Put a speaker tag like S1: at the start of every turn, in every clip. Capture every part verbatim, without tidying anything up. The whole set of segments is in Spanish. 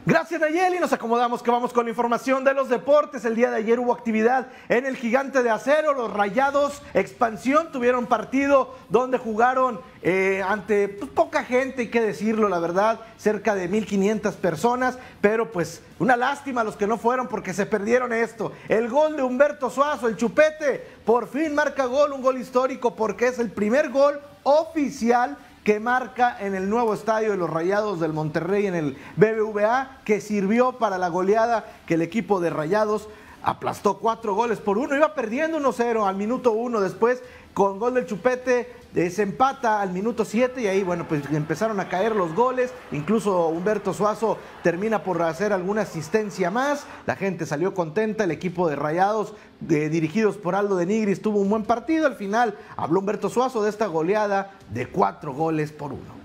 S1: Gracias, Nayeli. Nos acomodamos que vamos con la información de los deportes. El día de ayer hubo actividad en el Gigante de Acero. Los Rayados Expansión tuvieron partido donde jugaron eh, ante pues, poca gente, hay que decirlo, la verdad, cerca de mil quinientas personas, pero pues una lástima a los que no fueron porque se perdieron esto. El gol de Humberto Suazo, el Chupete, por fin marca gol, un gol histórico porque es el primer gol oficial que marca en el nuevo estadio de los Rayados del Monterrey en el B B V A, que sirvió para la goleada que el equipo de Rayados aplastó cuatro goles por uno, iba perdiendo uno cero al minuto uno, después con gol del Chupete eh, se empata al minuto siete y ahí bueno pues empezaron a caer los goles, incluso Humberto Suazo termina por hacer alguna asistencia más, la gente salió contenta, el equipo de Rayados eh, dirigidos por Aldo de Nigris tuvo un buen partido, al final habló Humberto Suazo de esta goleada de cuatro goles por uno.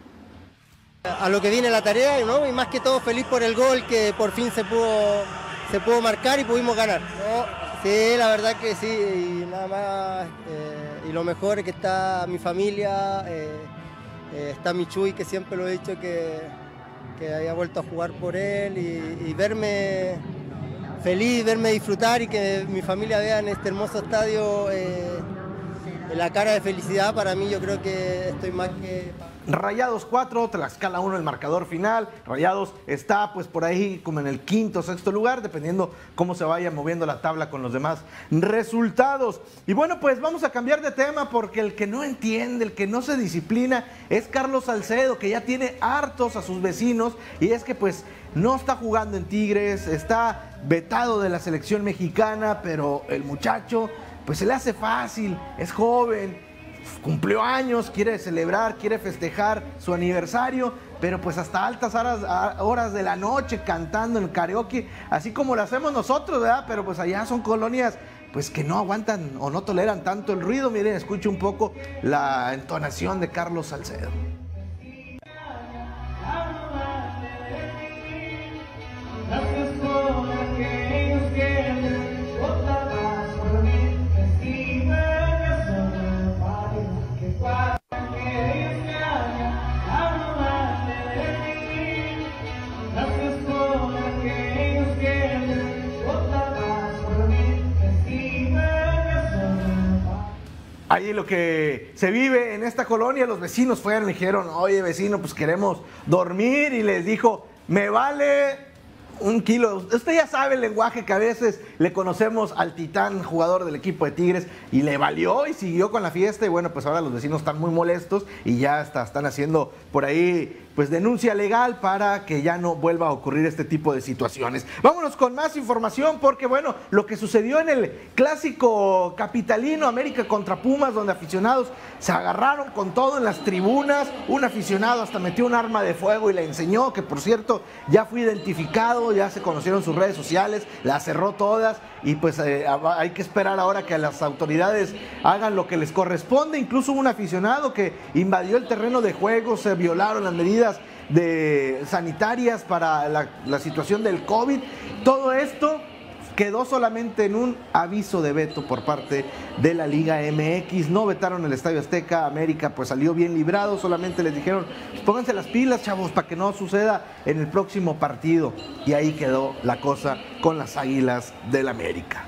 S2: A lo que viene la tarea, ¿no? Y más que todo feliz por el gol que por fin se pudo, se pudo marcar y pudimos ganar, ¿no? Sí, la verdad que sí, y nada más, eh, y lo mejor es que está mi familia, eh, eh, está mi Chuy, que siempre lo he dicho que, que haya vuelto a jugar por él, y, y verme feliz, verme disfrutar y que mi familia vea en este hermoso estadio eh, la cara de felicidad, para mí yo creo que estoy más que...
S1: Rayados cuatro, Tlaxcala uno el marcador final. Rayados está pues por ahí como en el quinto o sexto lugar, dependiendo cómo se vaya moviendo la tabla con los demás resultados. Y bueno, pues vamos a cambiar de tema porque el que no entiende, el que no se disciplina es Carlos Salcedo, que ya tiene hartos a sus vecinos, y es que pues no está jugando en Tigres, está vetado de la selección mexicana, pero el muchacho pues se le hace fácil, es joven, cumplió años, quiere celebrar, quiere festejar su aniversario, pero pues hasta altas horas, horas de la noche cantando en el karaoke, así como lo hacemos nosotros, ¿verdad? Pero pues allá son colonias pues que no aguantan o no toleran tanto el ruido. Miren, escuche un poco la entonación de Carlos Salcedo. Ahí lo que se vive en esta colonia, los vecinos fueron y dijeron, oye vecino, pues queremos dormir, y les dijo, me vale un kilo. Usted ya sabe el lenguaje que a veces le conocemos al Titán, jugador del equipo de Tigres, y le valió y siguió con la fiesta, y bueno, pues ahora los vecinos están muy molestos y ya hasta están haciendo por ahí pues denuncia legal para que ya no vuelva a ocurrir este tipo de situaciones. Vámonos con más información porque bueno, lo que sucedió en el clásico capitalino, América contra Pumas, donde aficionados se agarraron con todo en las tribunas, un aficionado hasta metió un arma de fuego y la enseñó, que por cierto ya fue identificado, ya se conocieron sus redes sociales, las cerró todas, y pues eh, hay que esperar ahora que las autoridades hagan lo que les corresponde. Incluso hubo un aficionado que invadió el terreno de juego, se violaron las medidas de sanitarias para la, la situación del COVID. Todo esto quedó solamente en un aviso de veto por parte de la Liga M X. No vetaron el Estadio Azteca. América pues salió bien librado, solamente les dijeron, pues, pónganse las pilas, chavos, para que no suceda en el próximo partido. Y ahí quedó la cosa con las Águilas del América.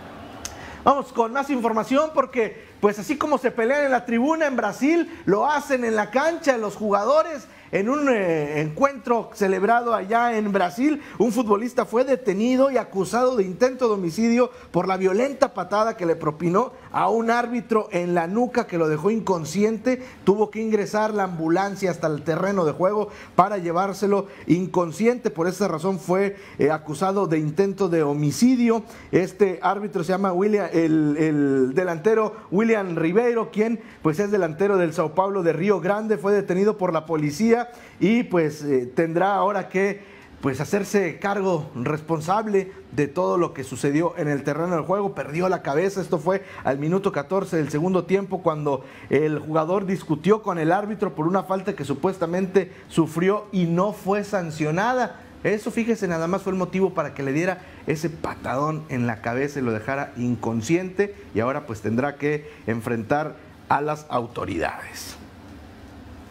S1: Vamos con más información porque pues así como se pelean en la tribuna en Brasil, lo hacen en la cancha los jugadores. En un eh, encuentro celebrado allá en Brasil, un futbolista fue detenido y acusado de intento de homicidio por la violenta patada que le propinó a un árbitro en la nuca, que lo dejó inconsciente. Tuvo que ingresar la ambulancia hasta el terreno de juego para llevárselo inconsciente. Por esa razón fue eh, acusado de intento de homicidio. Este árbitro se llama William, el, el delantero William Ribeiro, quien pues es delantero del Sao Paulo de Río Grande. Fue detenido por la policía y pues eh, tendrá ahora que pues hacerse cargo responsable de todo lo que sucedió en el terreno del juego. Perdió la cabeza. Esto fue al minuto catorce del segundo tiempo, cuando el jugador discutió con el árbitro por una falta que supuestamente sufrió y no fue sancionada. Eso, fíjese, nada más fue el motivo para que le diera ese patadón en la cabeza y lo dejara inconsciente, y ahora pues tendrá que enfrentar a las autoridades.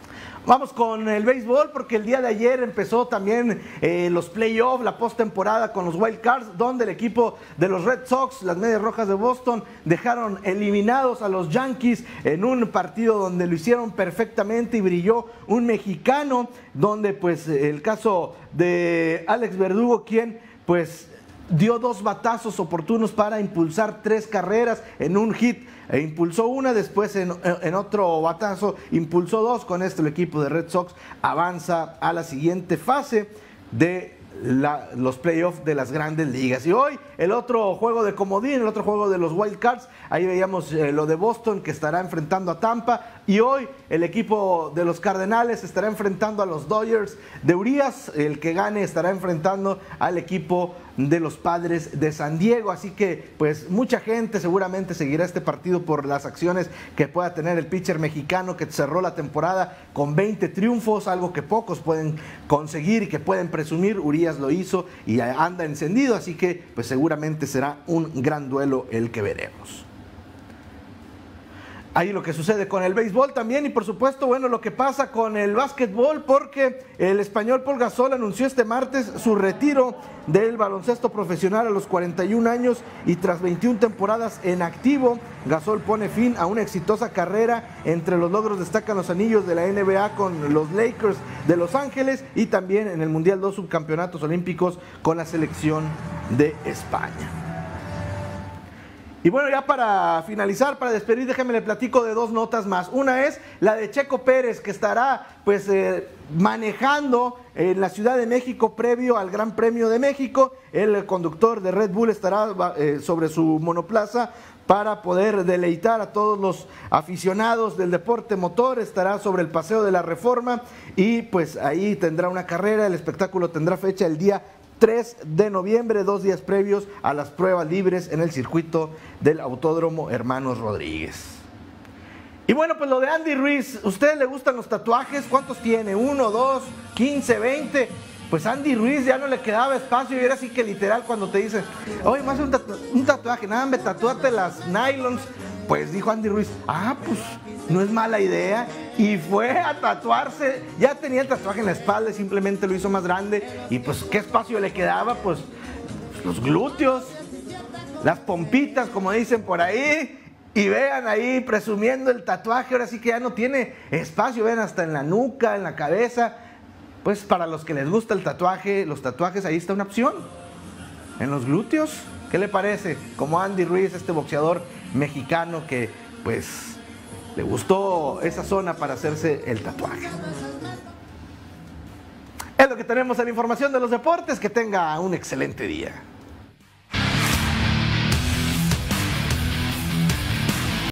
S1: Vamos con el béisbol porque el día de ayer empezó también eh, los playoffs, la postemporada con los Wild Cards, donde el equipo de los Red Sox, las Medias Rojas de Boston, dejaron eliminados a los Yankees en un partido donde lo hicieron perfectamente y brilló un mexicano, donde pues el caso de Alex Verdugo, quien pues dio dos batazos oportunos para impulsar tres carreras en un hit. E impulsó una, después en, en otro batazo impulsó dos. Con esto el equipo de Red Sox avanza a la siguiente fase de la, los playoffs de las grandes ligas. Y hoy el otro juego de comodín, el otro juego de los Wild Cards, ahí veíamos eh, lo de Boston que estará enfrentando a Tampa, y hoy el equipo de los Cardenales estará enfrentando a los Dodgers de Urias. El que gane estará enfrentando al equipo de los Padres de San Diego, así que pues mucha gente seguramente seguirá este partido por las acciones que pueda tener el pitcher mexicano, que cerró la temporada con veinte triunfos, algo que pocos pueden conseguir y que pueden presumir. Urias lo hizo y anda encendido, así que pues seguramente será un gran duelo el que veremos. Ahí lo que sucede con el béisbol también, y por supuesto, bueno, lo que pasa con el básquetbol, porque el español Pol Gasol anunció este martes su retiro del baloncesto profesional a los cuarenta y un años, y tras veintiuna temporadas en activo, Gasol pone fin a una exitosa carrera. Entre los logros destacan los anillos de la N B A con los Lakers de Los Ángeles y también en el Mundial dos subcampeonatos olímpicos con la selección de España. Y bueno, ya para finalizar, para despedir, déjenme le platico de dos notas más. Una es la de Checo Pérez, que estará pues eh, manejando en la Ciudad de México previo al Gran Premio de México. El conductor de Red Bull estará eh, sobre su monoplaza para poder deleitar a todos los aficionados del deporte motor. Estará sobre el Paseo de la Reforma y pues ahí tendrá una carrera. El espectáculo tendrá fecha el día tres de noviembre, dos días previos a las pruebas libres en el circuito del Autódromo Hermanos Rodríguez. Y bueno, pues lo de Andy Ruiz, ¿a ustedes les gustan los tatuajes? ¿Cuántos tiene? ¿Uno, dos, quince, veinte? Pues Andy Ruiz ya no le quedaba espacio y era así que literal cuando te dicen, oye, más un, tatu un tatuaje, nada, me tatúate las nylons. Pues dijo Andy Ruiz, ah, pues no es mala idea, y fue a tatuarse. Ya tenía el tatuaje en la espalda, simplemente lo hizo más grande, y pues ¿qué espacio le quedaba? Pues los glúteos, las pompitas, como dicen por ahí, y vean ahí presumiendo el tatuaje. Ahora sí que ya no tiene espacio, vean, hasta en la nuca, en la cabeza. Pues para los que les gusta el tatuaje, los tatuajes, ahí está una opción, en los glúteos. ¿Qué le parece? Como Andy Ruiz, este boxeador mexicano que pues le gustó esa zona para hacerse el tatuaje. Es lo que tenemos en la información de los deportes. Que tenga un excelente día.